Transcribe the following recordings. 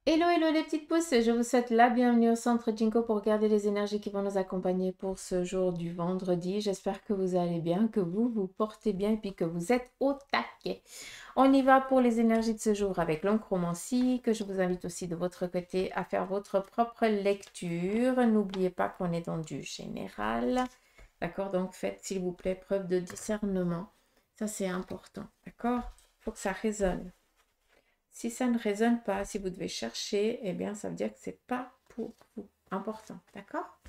Hello, hello les petites pousses, je vous souhaite la bienvenue au centre Jinko pour regarder les énergies qui vont nous accompagner pour ce jour du vendredi. J'espère que vous allez bien, que vous vous portez bien et puis que vous êtes au taquet. On y va pour les énergies de ce jour avec l'oncromancie, que je vous invite aussi de votre côté à faire votre propre lecture. N'oubliez pas qu'on est dans du général. D'accord? Donc faites s'il vous plaît preuve de discernement. Ça c'est important. D'accord? Il faut que ça résonne. Si ça ne résonne pas, si vous devez chercher, eh bien, ça veut dire que ce n'est pas pour vous. Important, d'accord?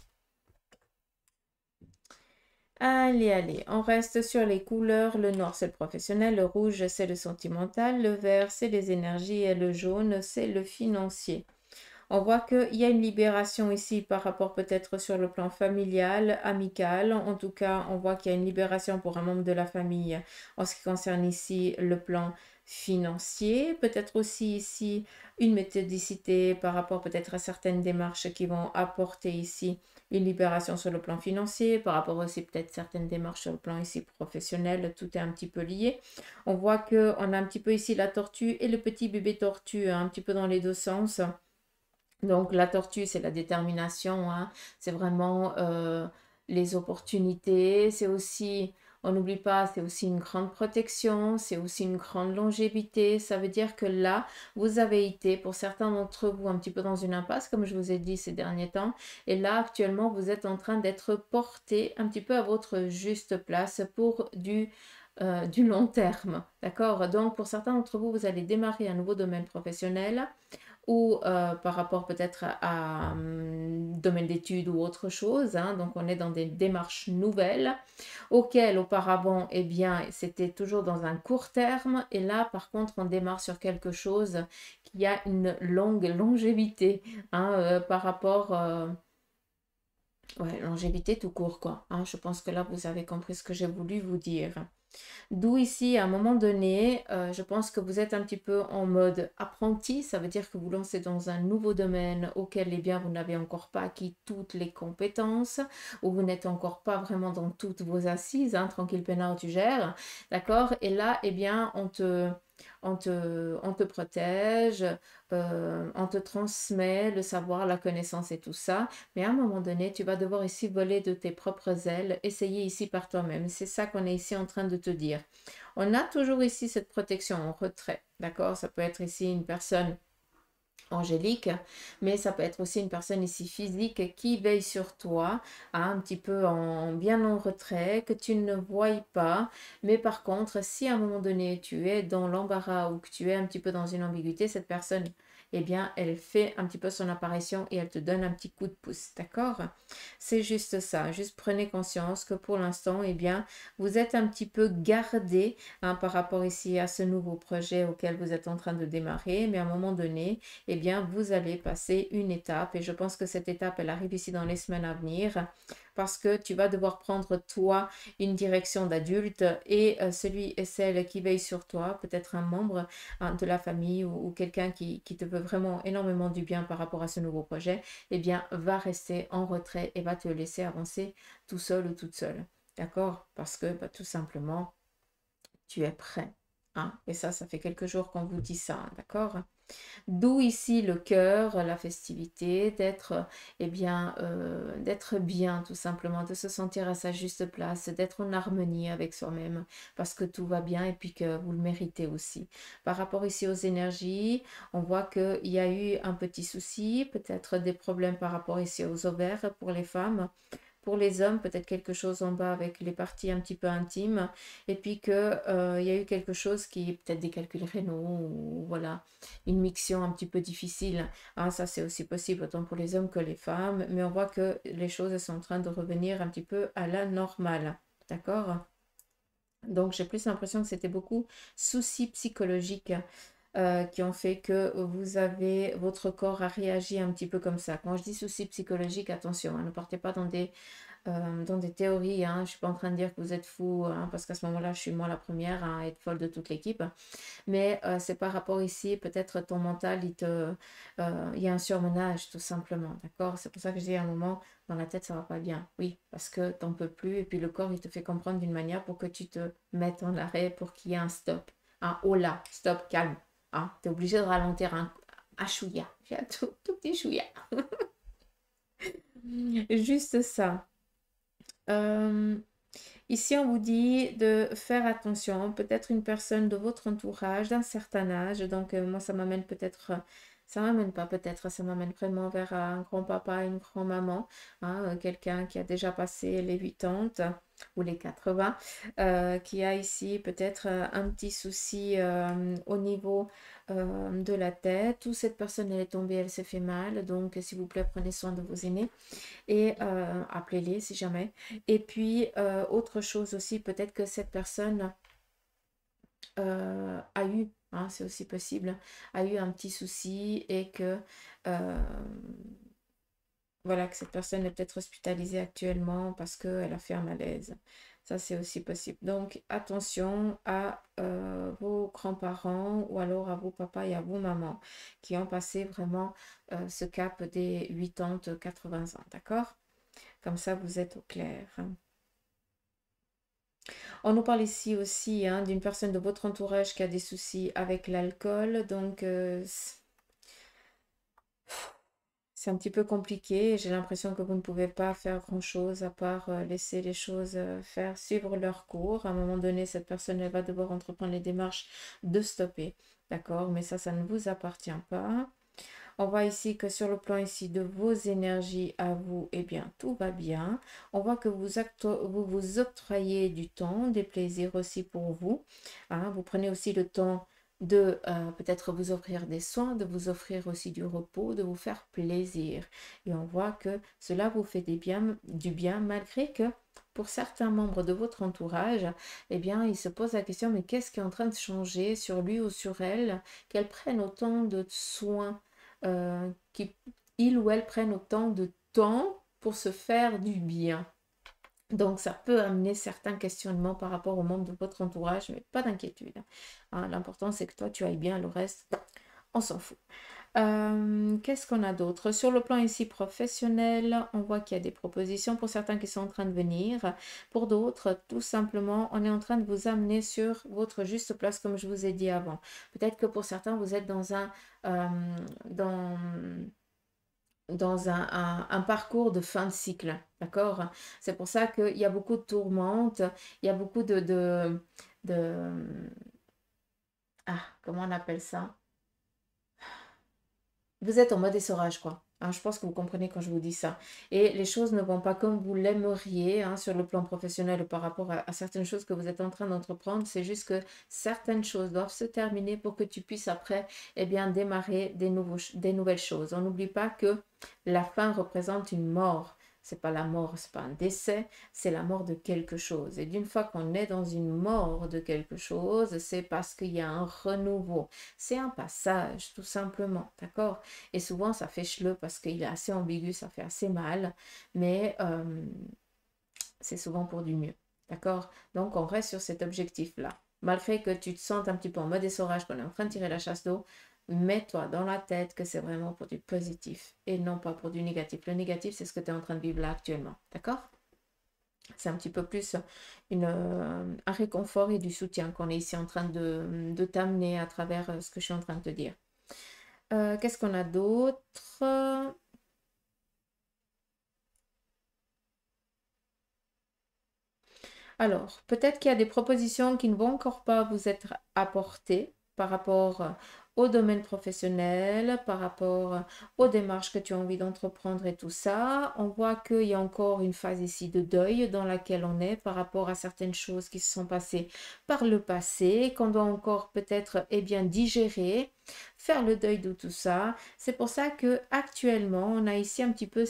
Allez, allez, on reste sur les couleurs. Le noir, c'est le professionnel. Le rouge, c'est le sentimental. Le vert, c'est les énergies. Et le jaune, c'est le financier. On voit qu'il y a une libération ici par rapport peut-être sur le plan familial, amical. En tout cas, on voit qu'il y a une libération pour un membre de la famille en ce qui concerne ici le plan financier. Peut-être aussi ici une méthodicité par rapport peut-être à certaines démarches qui vont apporter ici une libération sur le plan financier, par rapport aussi peut-être certaines démarches sur le plan ici professionnel. Tout est un petit peu lié. On voit qu'on a un petit peu ici la tortue et le petit bébé tortue, hein, un petit peu dans les deux sens. Donc la tortue, c'est la détermination, hein. C'est vraiment les opportunités. C'est aussi, on n'oublie pas, c'est aussi une grande protection, c'est aussi une grande longévité. Ça veut dire que là, vous avez été, pour certains d'entre vous, un petit peu dans une impasse, comme je vous ai dit ces derniers temps. Et là, actuellement, vous êtes en train d'être porté un petit peu à votre juste place pour du long terme. D'accord? Donc, pour certains d'entre vous, vous allez démarrer un nouveau domaine professionnel ou par rapport peut-être à domaine d'études ou autre chose, hein. Donc on est dans des démarches nouvelles auxquelles auparavant, eh bien, c'était toujours dans un court terme. Et là, par contre, on démarre sur quelque chose qui a une longue longévité, hein, par rapport... ouais, longévité tout court, quoi, hein. Je pense que là, vous avez compris ce que j'ai voulu vous dire. D'où ici, à un moment donné, je pense que vous êtes un petit peu en mode apprenti. Ça veut dire que vous lancez dans un nouveau domaine auquel, eh bien, vous n'avez encore pas acquis toutes les compétences, ou vous n'êtes encore pas vraiment dans toutes vos assises, hein, tranquille peinard, tu gères, d'accord? Et là, eh bien, on te protège, on te transmet le savoir, la connaissance et tout ça. Mais à un moment donné, tu vas devoir ici voler de tes propres ailes, essayer ici par toi-même. C'est ça qu'on est ici en train de te dire. On a toujours ici cette protection en retrait, d'accord? Ça peut être ici une personne angélique, mais ça peut être aussi une personne ici physique qui veille sur toi, hein, un petit peu bien en retrait, que tu ne voies pas. Mais par contre, si à un moment donné tu es dans l'embarras ou que tu es un petit peu dans une ambiguïté, cette personne, eh bien, elle fait un petit peu son apparition et elle te donne un petit coup de pouce, d'accord? C'est juste ça. Juste prenez conscience que pour l'instant, eh bien, vous êtes un petit peu gardé, hein, par rapport ici à ce nouveau projet auquel vous êtes en train de démarrer, mais à un moment donné, eh bien, vous allez passer une étape. Et je pense que cette étape, elle arrive ici dans les semaines à venir parce que tu vas devoir prendre, toi, une direction d'adulte et celui et celle qui veille sur toi, peut-être un membre, hein, de la famille ou quelqu'un qui te veut vraiment énormément du bien par rapport à ce nouveau projet, eh bien, va rester en retrait et va te laisser avancer tout seul ou toute seule. D'accord? Parce que, bah, tout simplement, tu es prêt, hein. Et ça fait quelques jours qu'on vous dit ça, d'accord? D'où ici le cœur, la festivité, d'être, eh bien, d'être bien tout simplement, de se sentir à sa juste place, d'être en harmonie avec soi-même parce que tout va bien et puis que vous le méritez aussi. Par rapport ici aux énergies, on voit qu'il y a eu un petit souci, peut-être des problèmes par rapport ici aux ovaires pour les femmes. Pour les hommes, peut-être quelque chose en bas avec les parties un petit peu intimes. Et puis que il y a eu quelque chose qui est peut-être des calculs rénaux ou voilà, une mixion un petit peu difficile. Ah, ça, c'est aussi possible autant pour les hommes que les femmes. Mais on voit que les choses sont en train de revenir un petit peu à la normale. D'accord? Donc, j'ai plus l'impression que c'était beaucoup soucis psychologiques qui ont fait que vous avez, votre corps a réagi un petit peu comme ça. Quand je dis soucis psychologiques, attention, hein, ne partez pas dans des théories, hein. Je ne suis pas en train de dire que vous êtes fou, hein, parce qu'à ce moment-là, je suis moi la première à être folle de toute l'équipe. Mais c'est par rapport ici, peut-être ton mental, il y a un surmenage tout simplement, d'accord? C'est pour ça que je dis à un moment, dans la tête, ça va pas bien. Oui, parce que t'en peux plus, et puis le corps, il te fait comprendre d'une manière pour que tu te mettes en arrêt, pour qu'il y ait un stop. Un oh là, stop, calme. Hein? Tu es obligé de ralentir un chouïa, j'ai un tout petit chouïa. Juste ça. Euh, Ici, on vous dit de faire attention, peut-être une personne de votre entourage d'un certain âge. Donc, moi, ça m'amène peut-être, ça m'amène pas peut-être, ça m'amène vraiment vers un grand-papa, une grand-maman, hein, quelqu'un qui a déjà passé les 80 ou les 80, qui a ici peut-être un petit souci au niveau de la tête. Ou cette personne, elle est tombée, elle s'est fait mal. Donc, s'il vous plaît, prenez soin de vos aînés et appelez-les si jamais. Et puis, autre chose aussi, peut-être que cette personne a eu, hein, c'est aussi possible, a eu un petit souci et que, euh, voilà, que cette personne est peut-être hospitalisée actuellement parce qu'elle a fait un malaise. Ça, c'est aussi possible. Donc, attention à vos grands-parents ou alors à vos papas et à vos mamans qui ont passé vraiment ce cap des 80-80 ans. D'accord? Comme ça, vous êtes au clair. On nous parle ici aussi hein, d'une personne de votre entourage qui a des soucis avec l'alcool. Donc, c'est un petit peu compliqué. J'ai l'impression que vous ne pouvez pas faire grand-chose à part laisser les choses faire suivre leur cours. À un moment donné, cette personne elle va devoir entreprendre les démarches de stopper. D'accord? Mais ça ne vous appartient pas. On voit ici que sur le plan ici de vos énergies à vous, eh bien, tout va bien. On voit que vous vous octroyez du temps, des plaisirs aussi pour vous. Hein. Vous prenez aussi le temps de peut-être vous offrir des soins, de vous offrir aussi du repos, de vous faire plaisir. Et on voit que cela vous fait du bien malgré que pour certains membres de votre entourage, eh bien, ils se posent la question, mais qu'est-ce qui est en train de changer sur lui ou sur elle, qu'elles prennent autant de soins qu'ils ou elles prennent autant de temps pour se faire du bien. Donc, ça peut amener certains questionnements par rapport aux membres de votre entourage, mais pas d'inquiétude. Hein, l'important, c'est que toi, tu ailles bien, le reste, on s'en fout. Qu'est-ce qu'on a d'autre? Sur le plan ici professionnel, on voit qu'il y a des propositions pour certains qui sont en train de venir. Pour d'autres, tout simplement, on est en train de vous amener sur votre juste place, comme je vous ai dit avant. Peut-être que pour certains, vous êtes dans dans, un parcours de fin de cycle, d'accord? C'est pour ça qu'il y a beaucoup de tourmentes, il y a beaucoup de comment on appelle ça? Vous êtes en mode essorage, quoi. Hein, je pense que vous comprenez quand je vous dis ça. Et les choses ne vont pas comme vous l'aimeriez hein, sur le plan professionnel par rapport à certaines choses que vous êtes en train d'entreprendre. C'est juste que certaines choses doivent se terminer pour que tu puisses après eh bien, démarrer des nouvelles choses. On n'oublie pas que la fin représente une mort. C'est pas la mort, c'est pas un décès, c'est la mort de quelque chose. Et d'une fois qu'on est dans une mort de quelque chose, c'est parce qu'il y a un renouveau. C'est un passage, tout simplement, d'accord? Et souvent, ça fait cheleux parce qu'il est assez ambigu, ça fait assez mal, mais c'est souvent pour du mieux, d'accord? Donc, on reste sur cet objectif-là. Malgré que tu te sentes un petit peu en mode essorage, qu'on est en train de tirer la chasse d'eau, mets-toi dans la tête que c'est vraiment pour du positif et non pas pour du négatif. Le négatif, c'est ce que tu es en train de vivre là actuellement, d'accord? C'est un petit peu plus un réconfort et du soutien qu'on est ici en train de t'amener à travers ce que je suis en train de te dire. Qu'est-ce qu'on a d'autre? Alors, peut-être qu'il y a des propositions qui ne vont encore pas vous être apportées par rapport au domaine professionnel, par rapport aux démarches que tu as envie d'entreprendre et tout ça. On voit qu'il y a encore une phase ici de deuil dans laquelle on est par rapport à certaines choses qui se sont passées par le passé, qu'on doit encore peut-être eh bien digérer, faire le deuil de tout ça. C'est pour ça que actuellement, on a ici un petit peu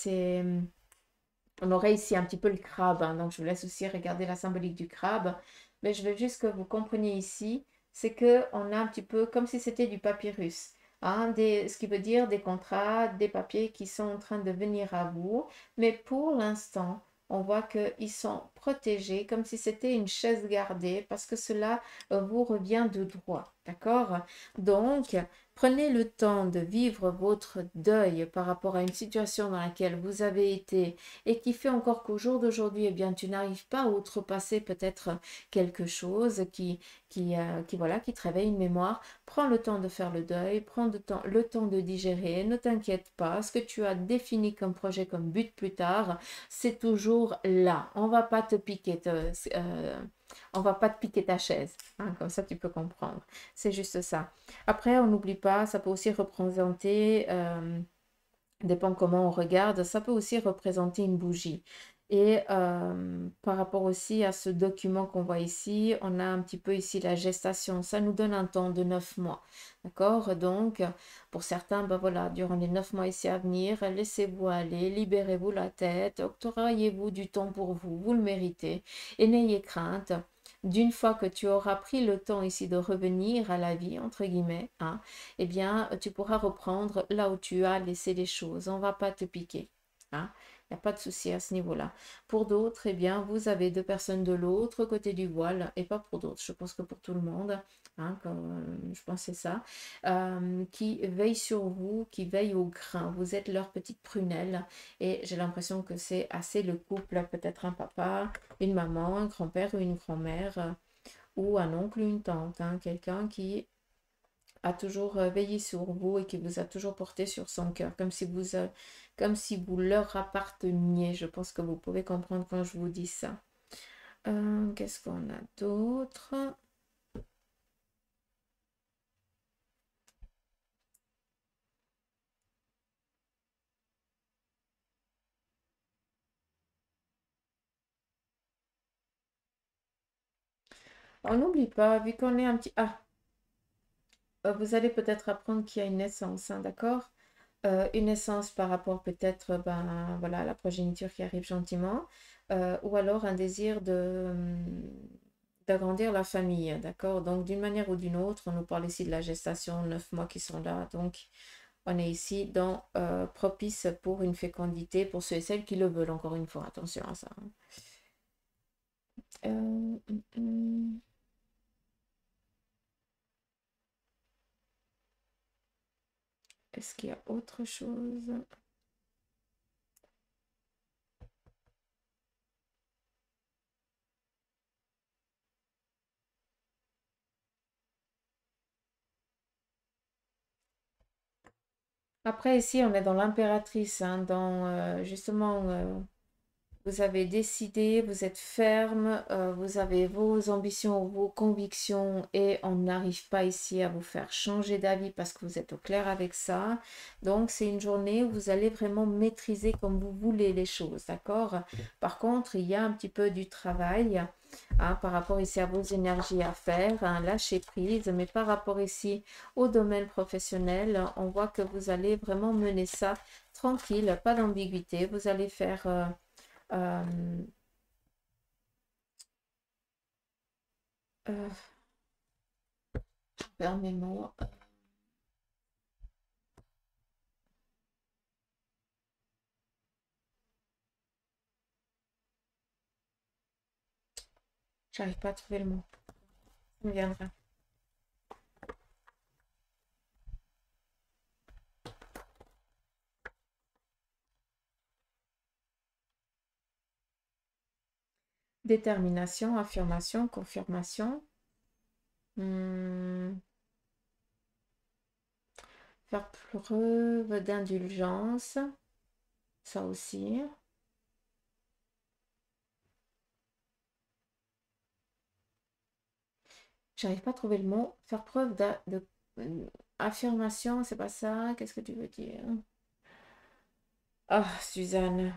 on aurait ici un petit peu le crabe, hein, donc je vous laisse aussi regarder la symbolique du crabe. Mais je veux juste que vous compreniez ici, c'est que on a un petit peu comme si c'était du papyrus. Hein, ce qui veut dire des contrats, des papiers qui sont en train de venir à vous. Mais pour l'instant, on voit qu'ils sont protégés comme si c'était une chaise gardée parce que cela vous revient de droit. D'accord? Donc, Prenez le temps de vivre votre deuil par rapport à une situation dans laquelle vous avez été et qui fait encore qu'au jour d'aujourd'hui, eh bien, tu n'arrives pas à outrepasser peut-être quelque chose voilà, qui te réveille une mémoire. Prends le temps de faire le deuil, prends le temps de digérer, ne t'inquiète pas. Ce que tu as défini comme projet, comme but plus tard, c'est toujours là. On va pas te piquer ta chaise, hein, comme ça tu peux comprendre. C'est juste ça. Après, on n'oublie pas, ça peut aussi représenter, dépend comment on regarde, ça peut aussi représenter une bougie. Et par rapport aussi à ce document qu'on voit ici, on a un petit peu ici la gestation. Ça nous donne un temps de 9 mois. D'accord? Donc, pour certains, ben voilà, durant les 9 mois ici à venir, laissez-vous aller, libérez-vous la tête, octroyez-vous du temps pour vous, vous le méritez. Et n'ayez crainte. D'une fois que tu auras pris le temps ici de revenir à la vie, entre guillemets, hein, eh bien, tu pourras reprendre là où tu as laissé les choses. On ne va pas te piquer, hein. Il n'y a pas de souci à ce niveau-là. Pour d'autres, eh bien, vous avez deux personnes de l'autre côté du voile, et pas pour d'autres. Je pense que pour tout le monde, hein, je pense que c'est ça, qui veillent sur vous, qui veillent au grain. Vous êtes leur petite prunelle, et j'ai l'impression que c'est assez le couple, peut-être un papa, une maman, un grand-père ou une grand-mère, ou un oncle ou une tante, hein, quelqu'un qui a toujours veillé sur vous et qui vous a toujours porté sur son cœur, comme si vous leur apparteniez. Je pense que vous pouvez comprendre quand je vous dis ça. Qu'est-ce qu'on a d'autre? On n'oublie pas, vu qu'on est un petit... Ah, vous allez peut-être apprendre qu'il y a une naissance, hein, d'accord? Une naissance par rapport peut-être ben, voilà, à la progéniture qui arrive gentiment, ou alors un désir d'agrandir la famille, d'accord? Donc d'une manière ou d'une autre, on nous parle ici de la gestation, 9 mois qui sont là, donc on est ici dans propice pour une fécondité, pour ceux et celles qui le veulent, encore une fois, attention à ça, hein. Euh, hum, hum. Est-ce qu'il y a autre chose? Après, ici, on est dans l'impératrice, hein, dans justement, vous avez décidé, vous êtes ferme, vous avez vos ambitions, vos convictions et on n'arrive pas ici à vous faire changer d'avis parce que vous êtes au clair avec ça. Donc, c'est une journée où vous allez vraiment maîtriser comme vous voulez les choses, d'accord? Par contre, il y a un petit peu du travail, hein, par rapport ici à vos énergies à faire, hein, lâcher prise, mais par rapport ici au domaine professionnel, on voit que vous allez vraiment mener ça tranquille, pas d'ambiguïté. Vous allez faire... euh, euh, vers mes mots. J'arrive pas à trouver le mot. Ça me viendra. Détermination, affirmation, confirmation. Hmm, faire preuve d'indulgence. Ça aussi. J'arrive pas à trouver le mot. Faire preuve affirmation, c'est pas ça. Qu'est-ce que tu veux dire? Ah, Suzanne.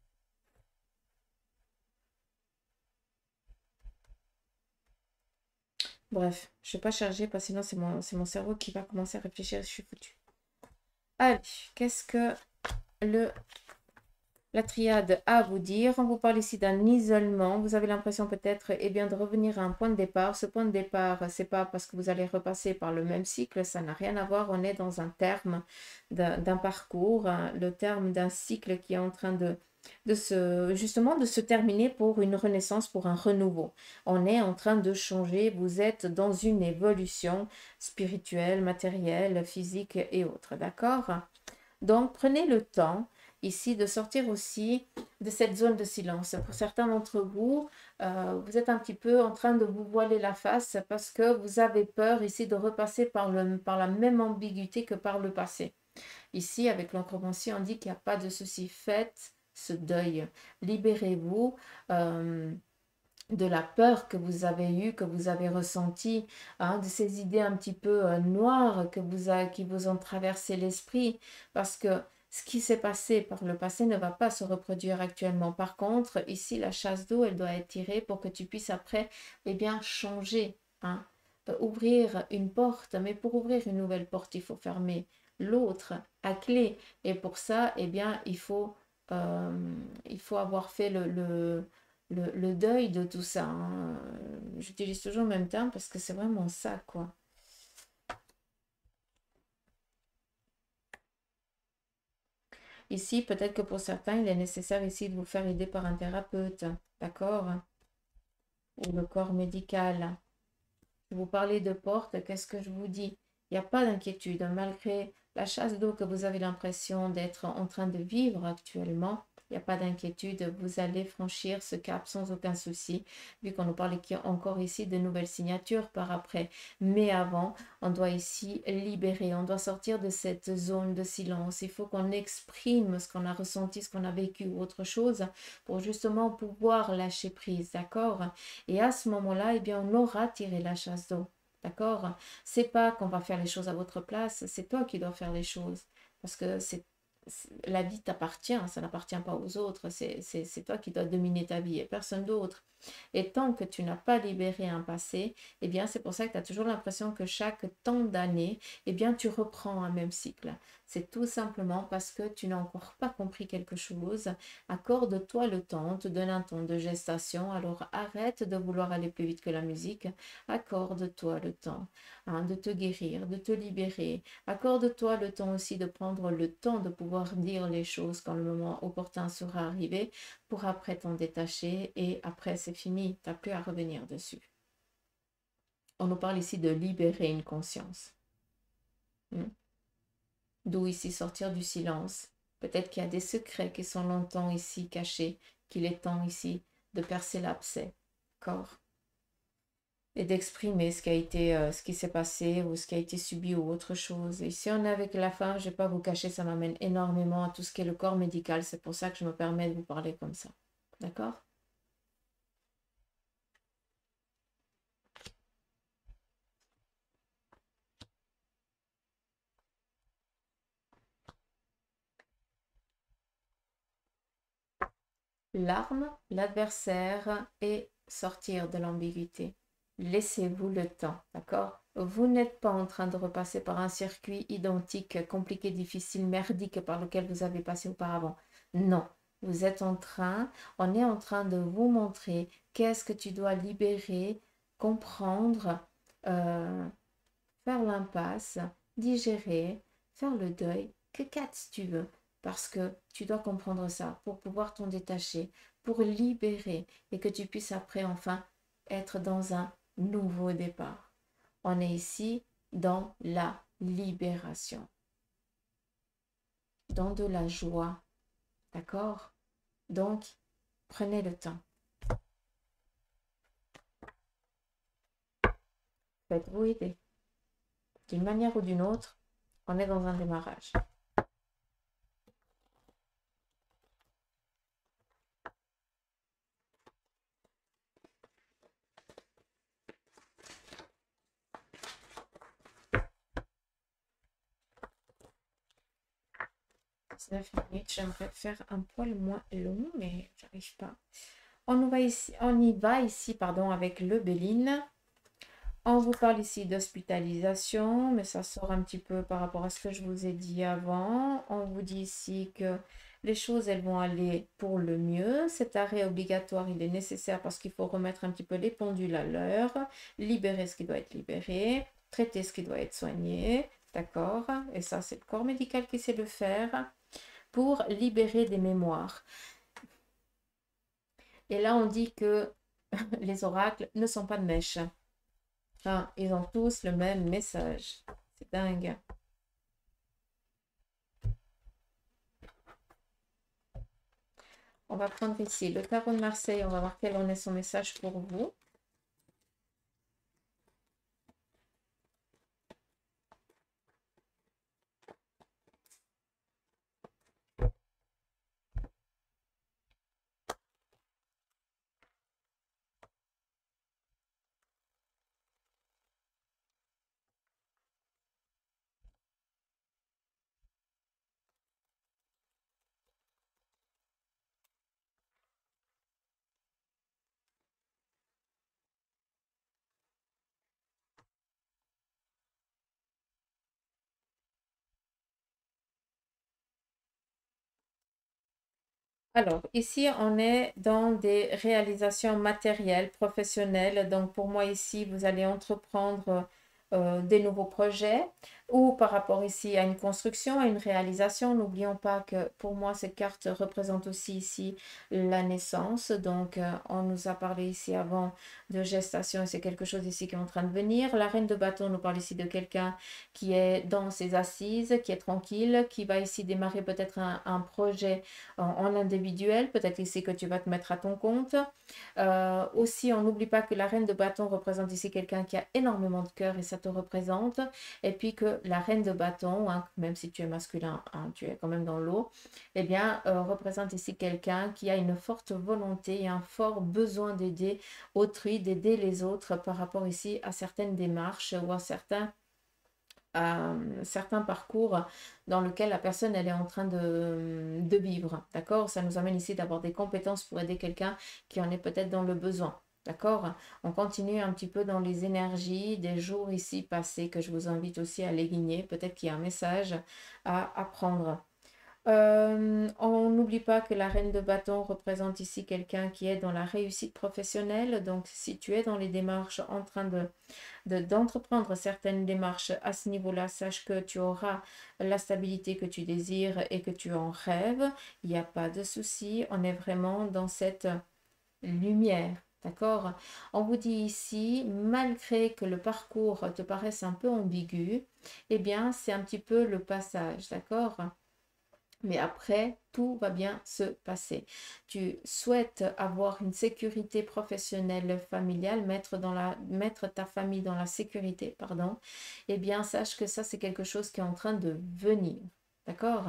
Bref, je vais pas charger parce que sinon c'est mon cerveau qui va commencer à réfléchir. Je suis foutue. Allez, qu'est-ce que le la triade a à vous dire? On vous parle ici d'un isolement. Vous avez l'impression peut-être eh bien, de revenir à un point de départ. Ce point de départ, c'est pas parce que vous allez repasser par le même cycle, ça n'a rien à voir. On est dans un terme d'un parcours, hein, le terme d'un cycle qui est en train justement de se terminer pour une renaissance, pour un renouveau. On est en train de changer, vous êtes dans une évolution spirituelle, matérielle, physique et autres, d'accord? Donc prenez le temps ici de sortir aussi de cette zone de silence. Pour certains d'entre vous, vous êtes un petit peu en train de vous voiler la face parce que vous avez peur ici de repasser par la même ambiguïté que par le passé. Ici, avec l'encromancie, on dit qu'il n'y a pas de souci. Faites ce deuil. Libérez-vous de la peur que vous avez eue, que vous avez ressentie, hein, de ces idées un petit peu noires qui vous ont traversé l'esprit. Parce que ce qui s'est passé par le passé ne va pas se reproduire actuellement. Par contre, ici, la chasse d'eau, elle doit être tirée pour que tu puisses après, eh bien, changer, hein, ouvrir une porte. Mais pour ouvrir une nouvelle porte, il faut fermer l'autre à clé. Et pour ça, eh bien, il faut avoir fait le deuil de tout ça, hein. J'utilise toujours le même terme parce que c'est vraiment ça, quoi. Ici, peut-être que pour certains, il est nécessaire ici de vous faire aider par un thérapeute, d'accord? Ou le corps médical. Si vous parlez de porte, qu'est-ce que je vous dis? Il n'y a pas d'inquiétude, malgré la chasse d'eau que vous avez l'impression d'être en train de vivre actuellement. Il n'y a pas d'inquiétude, vous allez franchir ce cap sans aucun souci, vu qu'on nous parle qu'il y a encore ici de nouvelles signatures par après. Mais avant, on doit ici libérer, on doit sortir de cette zone de silence. Il faut qu'on exprime ce qu'on a ressenti, ce qu'on a vécu ou autre chose pour justement pouvoir lâcher prise, d'accord? Et à ce moment-là, eh bien, on aura tiré la chasse d'eau. D'accord? C'est pas qu'on va faire les choses à votre place, c'est toi qui dois faire les choses. Parce que la vie t'appartient, ça n'appartient pas aux autres. C'est toi qui dois dominer ta vie et personne d'autre. Et tant que tu n'as pas libéré un passé, eh bien, c'est pour ça que tu as toujours l'impression que chaque temps d'année, eh bien, tu reprends un même cycle. C'est tout simplement parce que tu n'as encore pas compris quelque chose. Accorde-toi le temps, on te donne un temps de gestation, alors arrête de vouloir aller plus vite que la musique. Accorde-toi le temps, hein, de te guérir, de te libérer. Accorde-toi le temps aussi de prendre le temps de pouvoir dire les choses quand le moment opportun sera arrivé pour après t'en détacher et après c'est fini, tu n'as plus à revenir dessus. On nous parle ici de libérer une conscience. D'où ici sortir du silence. Peut-être qu'il y a des secrets qui sont longtemps ici cachés, qu'il est temps ici de percer l'abcès. D'accord? Et d'exprimer ce qui a été, ce qui s'est passé ou ce qui a été subi ou autre chose. Et si on est avec la femme, je ne vais pas vous cacher, ça m'amène énormément à tout ce qui est le corps médical. C'est pour ça que je me permets de vous parler comme ça. D'accord? L'arme, l'adversaire et sortir de l'ambiguïté. Laissez-vous le temps, d'accord? Vous n'êtes pas en train de repasser par un circuit identique, compliqué, difficile, merdique par lequel vous avez passé auparavant. Non, vous êtes en train, on est en train de vous montrer qu'est-ce que tu dois libérer, comprendre, euh, faire l'impasse, digérer, faire le deuil, que qu'est-ce que tu veux, parce que tu dois comprendre ça pour pouvoir t'en détacher, pour libérer et que tu puisses après enfin être dans un nouveau départ. On est ici dans la libération, dans de la joie, d'accord? Donc, prenez le temps. Faites-vous aider. D'une manière ou d'une autre, on est dans un démarrage. J'aimerais faire un poil moins long, mais j'arrive pas. On y va ici, pardon, avec le Béline. On vous parle ici d'hospitalisation, mais ça sort un petit peu par rapport à ce que je vous ai dit avant. On vous dit ici que les choses, elles vont aller pour le mieux. Cet arrêt obligatoire, il est nécessaire parce qu'il faut remettre un petit peu les pendules à l'heure, libérer ce qui doit être libéré, traiter ce qui doit être soigné, d'accord? Et ça, c'est le corps médical qui sait le faire pour libérer des mémoires. Et là, on dit que les oracles ne sont pas de mèche. Enfin, ils ont tous le même message. C'est dingue. On va prendre ici le tarot de Marseille. On va voir quel en est son message pour vous. Alors, ici, on est dans des réalisations matérielles, professionnelles. Donc, pour moi, ici, vous allez entreprendre des nouveaux projets ou par rapport ici à une construction, à une réalisation. N'oublions pas que pour moi, cette carte représente aussi ici la naissance. Donc, on nous a parlé ici avant de gestation et c'est quelque chose ici qui est en train de venir. La reine de bâton nous parle ici de quelqu'un qui est dans ses assises, qui est tranquille, qui va ici démarrer peut-être un projet en individuel, peut-être ici que tu vas te mettre à ton compte. Aussi, on n'oublie pas que la reine de bâton représente ici quelqu'un qui a énormément de cœur et ça te représente. Et puis que la reine de bâton, hein, même si tu es masculin, hein, tu es quand même dans l'eau, eh bien, représente ici quelqu'un qui a une forte volonté et un fort besoin d'aider autrui, d'aider les autres par rapport ici à certaines démarches ou à certains parcours dans lequel la personne elle est en train de vivre. D'accord? Ça nous amène ici d'avoir des compétences pour aider quelqu'un qui en est peut-être dans le besoin. D'accord? On continue un petit peu dans les énergies des jours ici passés que je vous invite aussi à aligner. Peut-être qu'il y a un message à apprendre. On n'oublie pas que la reine de bâton représente ici quelqu'un qui est dans la réussite professionnelle. Donc, si tu es dans les démarches en train d'entreprendre certaines démarches à ce niveau-là, sache que tu auras la stabilité que tu désires et que tu en rêves. Il n'y a pas de souci. On est vraiment dans cette lumière. D'accord? On vous dit ici, malgré que le parcours te paraisse un peu ambigu, eh bien, c'est un petit peu le passage. D'accord? Mais après, tout va bien se passer. Tu souhaites avoir une sécurité professionnelle, familiale, mettre ta famille dans la sécurité, pardon. Eh bien, sache que ça, c'est quelque chose qui est en train de venir. D'accord?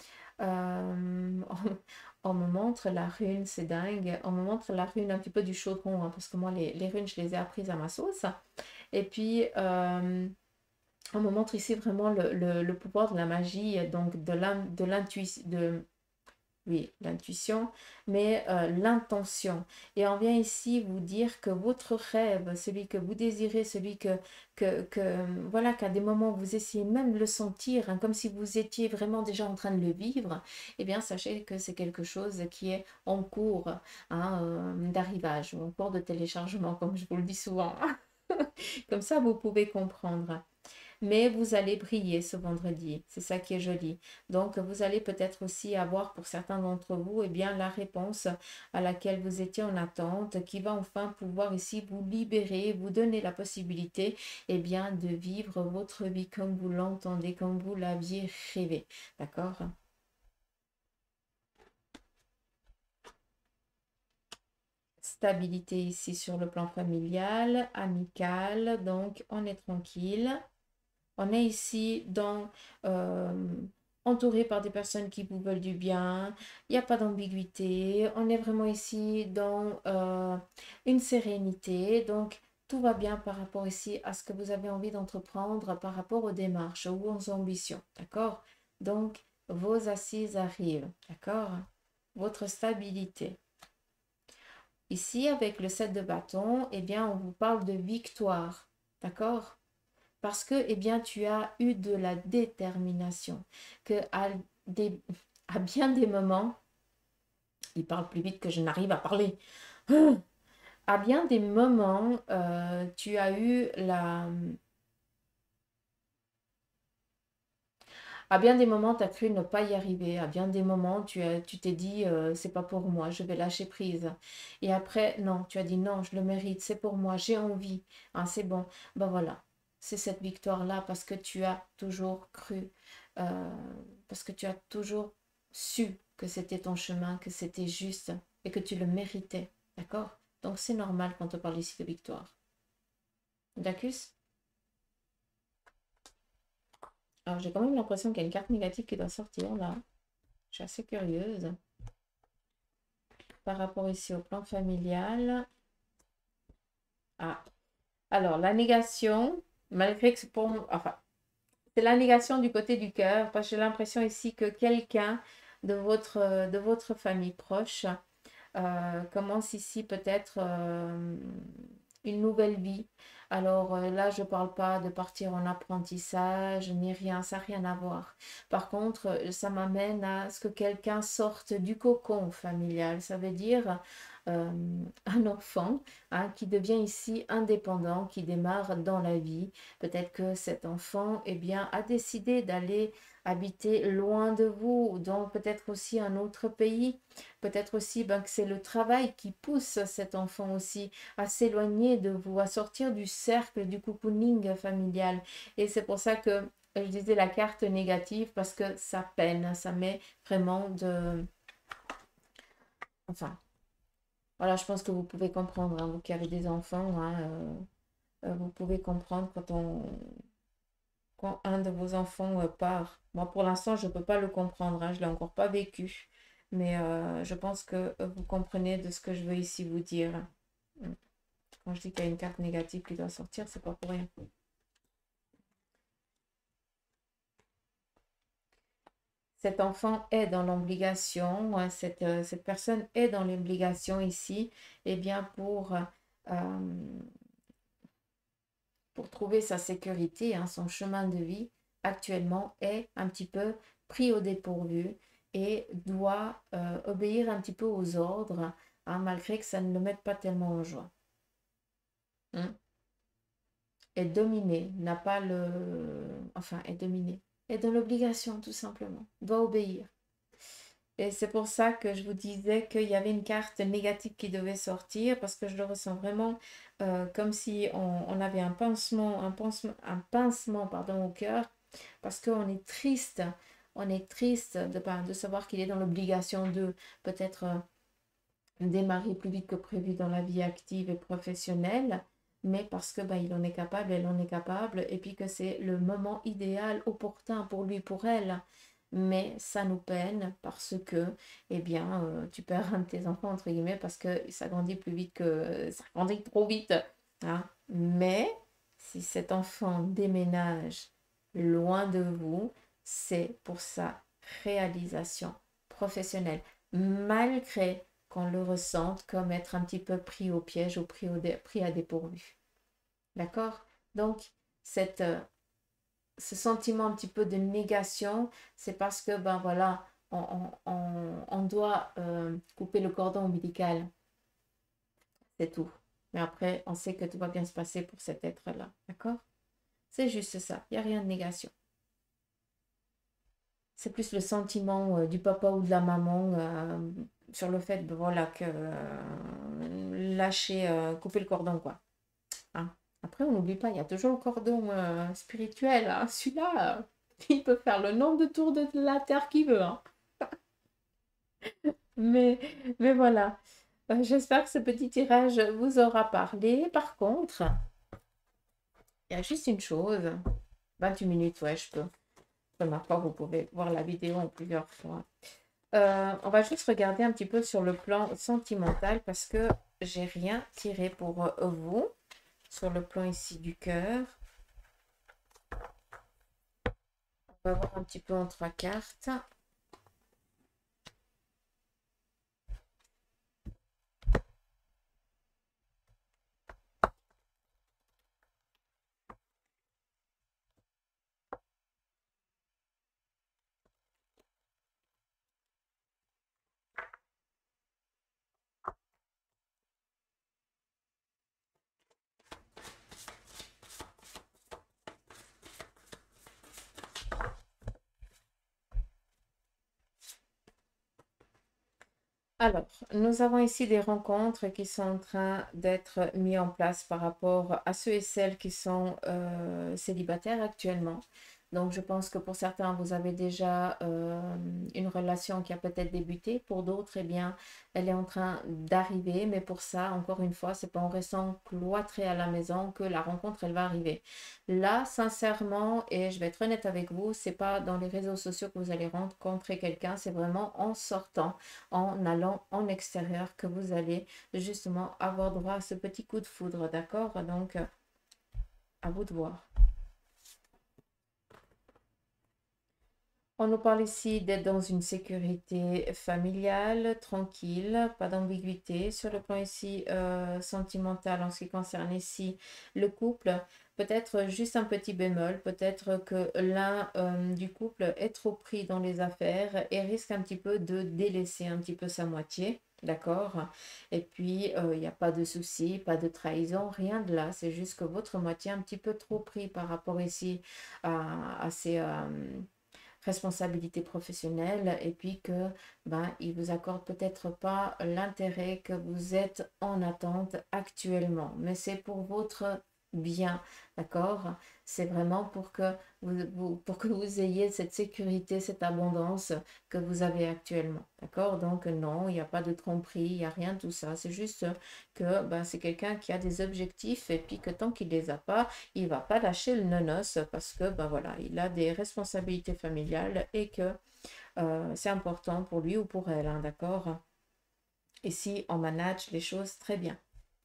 On me montre la rune, c'est dingue. On me montre la rune un petit peu du chaudron, hein, parce que moi, les runes, je les ai apprises à ma sauce. Et puis, on me montre ici vraiment le pouvoir de la magie, donc de l'intuition, oui, l'intuition, mais l'intention. Et on vient ici vous dire que votre rêve, celui que vous désirez, celui voilà, qu'à des moments vous essayez même de le sentir, hein, comme si vous étiez vraiment déjà en train de le vivre, eh bien, sachez que c'est quelque chose qui est en cours, hein, d'arrivage, ou en cours de téléchargement, comme je vous le dis souvent. Comme ça, vous pouvez comprendre. Mais vous allez briller ce vendredi. C'est ça qui est joli. Donc, vous allez peut-être aussi avoir pour certains d'entre vous, eh bien, la réponse à laquelle vous étiez en attente, qui va enfin pouvoir ici vous libérer, vous donner la possibilité, eh bien, de vivre votre vie comme vous l'entendez, comme vous l'aviez rêvé. D'accord? Stabilité ici sur le plan familial, amical, donc on est tranquille. On est ici entouré par des personnes qui vous veulent du bien. Il n'y a pas d'ambiguïté. On est vraiment ici dans une sérénité. Donc, tout va bien par rapport ici à ce que vous avez envie d'entreprendre par rapport aux démarches ou aux ambitions. D'accord? Donc, vos assises arrivent. D'accord? Votre stabilité. Ici, avec le 7 de bâton, eh bien, on vous parle de victoire. D'accord? Parce que, eh bien, tu as eu de la détermination. Que des, à bien des moments, il parle plus vite que je n'arrive à parler. À bien des moments, tu as eu À bien des moments, tu as cru ne pas y arriver. À bien des moments, tu t'es dit, c'est pas pour moi, je vais lâcher prise. Et après, non, tu as dit, non, je le mérite, c'est pour moi, j'ai envie. Ah, c'est bon. Ben voilà, c'est cette victoire-là parce que tu as toujours cru, euh, parce que tu as toujours su que c'était ton chemin, que c'était juste et que tu le méritais. D'accord? Donc c'est normal quand on parle ici de victoire. D'accord? Alors j'ai quand même l'impression qu'il y a une carte négative qui doit sortir là. Je suis assez curieuse. Par rapport ici au plan familial. Ah, alors la négation, malgré que c'est pour enfin, c'est la négation du côté du cœur, parce que j'ai l'impression ici que quelqu'un de votre famille proche commence ici peut-être une nouvelle vie. Alors là, je ne parle pas de partir en apprentissage ni rien, ça n'a rien à voir. Par contre, ça m'amène à ce que quelqu'un sorte du cocon familial. Ça veut dire euh, un enfant qui devient ici indépendant, qui démarre dans la vie. Peut-être que cet enfant eh bien, a décidé d'aller habiter loin de vous, donc peut-être aussi un autre pays. Peut-être aussi ben, que c'est le travail qui pousse cet enfant aussi à s'éloigner de vous, à sortir du cercle du cocooning familial. Et c'est pour ça que je disais la carte négative parce que ça peine, ça met vraiment de... Enfin, voilà, je pense que vous pouvez comprendre, hein, vous qui avez des enfants, hein, vous pouvez comprendre quand un de vos enfants part. Moi, pour l'instant, je ne peux pas le comprendre, hein, je ne l'ai encore pas vécu. Mais je pense que vous comprenez de ce que je veux ici vous dire. Quand je dis qu'il y a une carte négative qui doit sortir, c'est pas pour rien. Cet enfant est dans l'obligation, cette personne est dans l'obligation ici, eh bien pour trouver sa sécurité, hein, son chemin de vie actuellement est un petit peu pris au dépourvu et doit obéir un petit peu aux ordres, hein, malgré que ça ne le mette pas tellement en joie. Hein. Est dominé, n'a pas le... Enfin, est dominé. Est dans l'obligation, tout simplement. Doit obéir. Et c'est pour ça que je vous disais qu'il y avait une carte négative qui devait sortir, parce que je le ressens vraiment comme si on avait un pincement pardon, au cœur, parce qu'on est triste. On est triste de savoir qu'il est dans l'obligation de peut-être démarrer plus vite que prévu dans la vie active et professionnelle, mais parce que il en est capable, elle en est capable, et puis que c'est le moment idéal, opportun pour lui, pour elle. Mais ça nous peine parce que, eh bien, tu perds un de tes enfants, entre guillemets, parce que ça grandit plus vite que... Ça grandit trop vite. Hein. Mais si cet enfant déménage loin de vous, c'est pour sa réalisation professionnelle, malgré qu'on le ressente comme être un petit peu pris au piège ou pris à dépourvu. D'accord? Donc, cette, ce sentiment un petit peu de négation, c'est parce que, ben voilà, on doit couper le cordon ombilical. C'est tout. Mais après, on sait que tout va bien se passer pour cet être-là. D'accord? C'est juste ça. Il n'y a rien de négation. C'est plus le sentiment du papa ou de la maman sur le fait ben, voilà, que lâcher, couper le cordon, quoi. Hein. Après, on n'oublie pas, il y a toujours le cordon spirituel. Hein. Celui-là, il peut faire le nombre de tours de la Terre qu'il veut. Hein. Mais, mais voilà. J'espère que ce petit tirage vous aura parlé. Par contre, il y a juste une chose. 28 minutes, ouais, je peux. Ma foi, vous pouvez voir la vidéo en plusieurs fois. On va juste regarder un petit peu sur le plan sentimental parce que j'ai rien tiré pour vous sur le plan ici du cœur. On va voir un petit peu en trois cartes. Alors, nous avons ici des rencontres qui sont en train d'être mises en place par rapport à ceux et celles qui sont célibataires actuellement. Donc, je pense que pour certains, vous avez déjà une relation qui a peut-être débuté. Pour d'autres, eh bien, elle est en train d'arriver. Mais pour ça, encore une fois, c'est pas en restant cloîtré à la maison que la rencontre, elle va arriver. Là, sincèrement, et je vais être honnête avec vous, c'est pas dans les réseaux sociaux que vous allez rencontrer quelqu'un, c'est vraiment en sortant, en allant en extérieur, que vous allez justement avoir droit à ce petit coup de foudre, d'accord? Donc, à vous de voir. On nous parle ici d'être dans une sécurité familiale, tranquille, pas d'ambiguïté. Sur le plan ici sentimental, en ce qui concerne ici le couple, peut-être juste un petit bémol, peut-être que l'un du couple est trop pris dans les affaires et risque un petit peu de délaisser un petit peu sa moitié. D'accord? Et puis, il n'y a pas de souci, pas de trahison, rien de là. C'est juste que votre moitié est un petit peu trop pris par rapport ici à ces, responsabilité professionnelle et puis que ben, il vous accorde peut-être pas l'intérêt que vous êtes en attente actuellement. Mais c'est pour votre bien, d'accord? C'est vraiment pour que pour que vous ayez cette sécurité, cette abondance que vous avez actuellement, d'accord? Donc non, il n'y a pas de tromperie, il n'y a rien de tout ça. C'est juste que ben, c'est quelqu'un qui a des objectifs et puis que tant qu'il les a pas, il va pas lâcher le nonos parce que ben voilà, il a des responsabilités familiales et que c'est important pour lui ou pour elle, hein, d'accord? Et si on manage les choses très bien.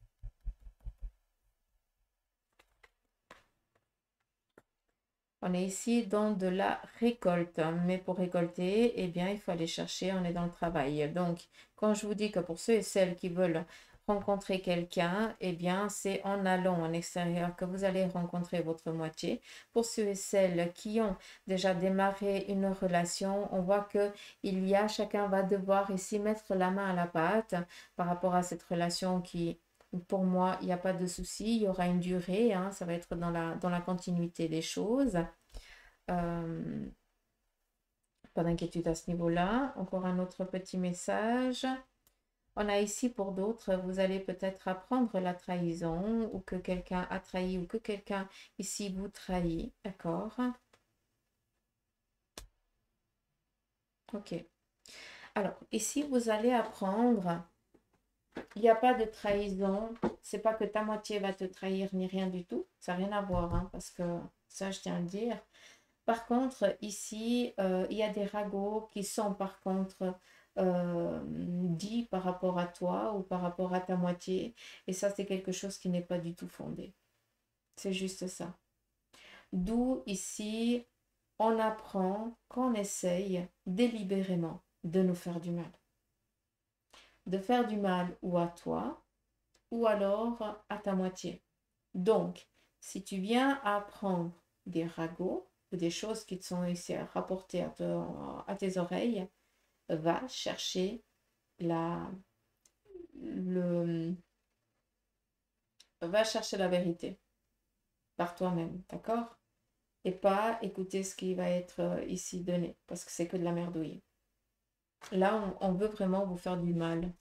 On est ici dans de la récolte, mais pour récolter, eh bien, il faut aller chercher, on est dans le travail. Donc, quand je vous dis que pour ceux et celles qui veulent rencontrer quelqu'un, eh bien, c'est en allant en extérieur que vous allez rencontrer votre moitié. Pour ceux et celles qui ont déjà démarré une relation, on voit que chacun va devoir ici mettre la main à la pâte par rapport à cette relation qui pour moi, il n'y a pas de souci, il y aura une durée, hein, ça va être dans la continuité des choses. Euh, Pas d'inquiétude à ce niveau-là. Encore un autre petit message. On a ici pour d'autres, vous allez peut-être apprendre la trahison ou que quelqu'un a trahi ou que quelqu'un ici vous trahit. D'accord? Ok. Alors, ici, vous allez apprendre. Il n'y a pas de trahison. C'est pas que ta moitié va te trahir ni rien du tout. Ça n'a rien à voir, hein, parce que ça, je tiens à le dire. Par contre, ici, il y a des ragots qui sont par contre dits par rapport à toi ou par rapport à ta moitié. Et ça, c'est quelque chose qui n'est pas du tout fondé. C'est juste ça. D'où ici, on apprend qu'on essaye délibérément de nous faire du mal. De faire du mal ou à toi ou alors à ta moitié. Donc, si tu viens apprendre des ragots ou des choses qui te sont ici rapportées à tes oreilles, va chercher la, le, va chercher la vérité par toi-même, d'accord? Et pas écouter ce qui va être ici donné, parce que c'est que de la merdouille. Là, on veut vraiment vous faire du mal.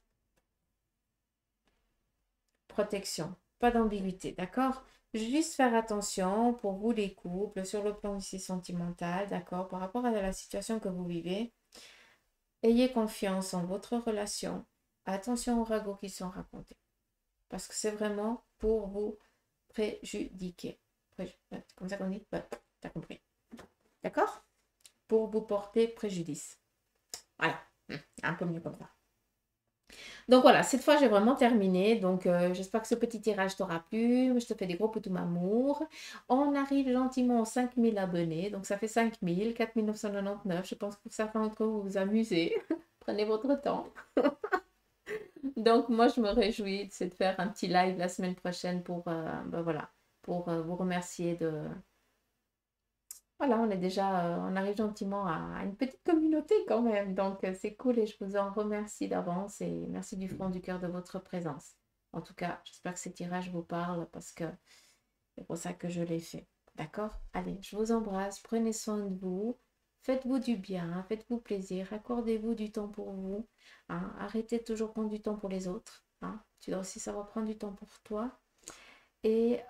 Protection, pas d'ambiguïté, d'accord? Juste faire attention pour vous les couples sur le plan ici sentimental, d'accord? Par rapport à la situation que vous vivez, ayez confiance en votre relation. Attention aux ragots qui sont racontés, parce que c'est vraiment pour vous préjudiquer. Comme ça qu'on dit, ouais, t'as compris, d'accord? Pour vous porter préjudice. Voilà, un peu mieux comme ça. Donc voilà, cette fois j'ai vraiment terminé. Donc j'espère que ce petit tirage t'aura plu. Je te fais des gros poutous amour. On arrive gentiment aux 5000 abonnés. Donc ça fait 5000, 4999. Je pense que pour certains d'entre vous vous amusez. Prenez votre temps. Donc moi je me réjouis de faire un petit live la semaine prochaine pour, ben voilà, pour vous remercier de, voilà, on est déjà, on arrive gentiment à une petite communauté quand même. Donc, c'est cool et je vous en remercie d'avance et merci du fond du cœur de votre présence. En tout cas, j'espère que ces tirages vous parlent parce que c'est pour ça que je l'ai fait. D'accord? Allez, je vous embrasse. Prenez soin de vous. Faites-vous du bien, hein, faites-vous plaisir, accordez-vous du temps pour vous. Hein, arrêtez de toujours prendre du temps pour les autres. Hein. Tu dois aussi savoir prendre du temps pour toi. Et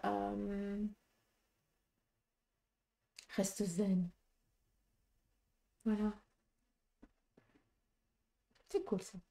reste zen. Voilà. C'est cool ça.